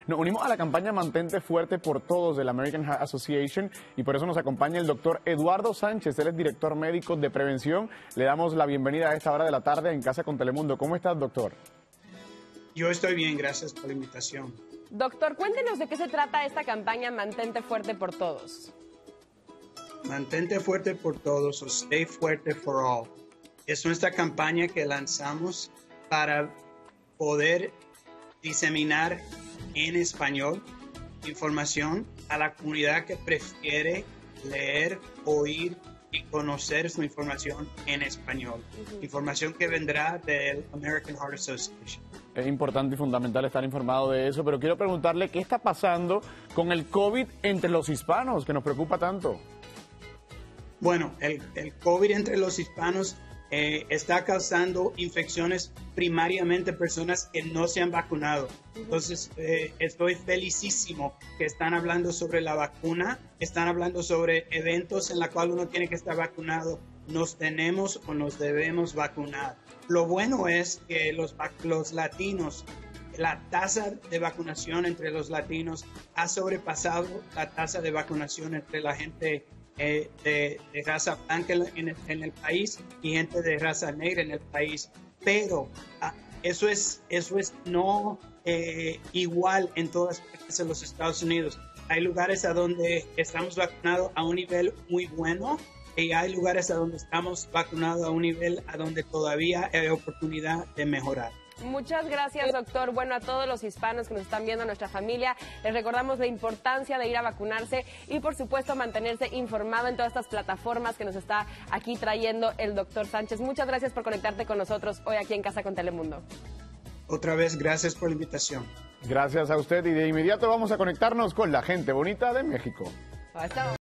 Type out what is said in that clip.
Nos unimos a la campaña Mantente Fuerte por Todos de la American Heart Association y por eso nos acompaña el doctor Eduardo Sánchez. Él es director médico de prevención. Le damos la bienvenida a esta hora de la tarde en Casa con Telemundo. ¿Cómo estás, doctor? Yo estoy bien, gracias por la invitación. Doctor, cuéntenos de qué se trata esta campaña Mantente Fuerte por Todos. Mantente Fuerte por Todos o Stay Fuerte for All. Es nuestra campaña que lanzamos para poder diseminar en español información a la comunidad que prefiere leer, oír y conocer su información en español. Información que vendrá del American Heart Association. Es importante y fundamental estar informado de eso, pero quiero preguntarle qué está pasando con el COVID entre los hispanos, que nos preocupa tanto. Bueno, el COVID entre los hispanos está causando infecciones primariamente personas que no se han vacunado. Entonces, estoy felicísimo que están hablando sobre la vacuna, están hablando sobre eventos en los cuales uno tiene que estar vacunado. Nos tenemos o nos debemos vacunar. Lo bueno es que los latinos, la tasa de vacunación entre los latinos ha sobrepasado la tasa de vacunación entre la gente de raza blanca en el país y gente de raza negra en el país, pero eso es no igual en todas partes de los Estados Unidos. Hay lugares a donde estamos vacunados a un nivel muy bueno y hay lugares a donde estamos vacunados a un nivel a donde todavía hay oportunidad de mejorar. Muchas gracias, doctor. Bueno, a todos los hispanos que nos están viendo, a nuestra familia, les recordamos la importancia de ir a vacunarse y, por supuesto, mantenerse informado en todas estas plataformas que nos está aquí trayendo el doctor Sánchez. Muchas gracias por conectarte con nosotros hoy aquí en Casa con Telemundo. Otra vez, gracias por la invitación. Gracias a usted y de inmediato vamos a conectarnos con la gente bonita de México. Hasta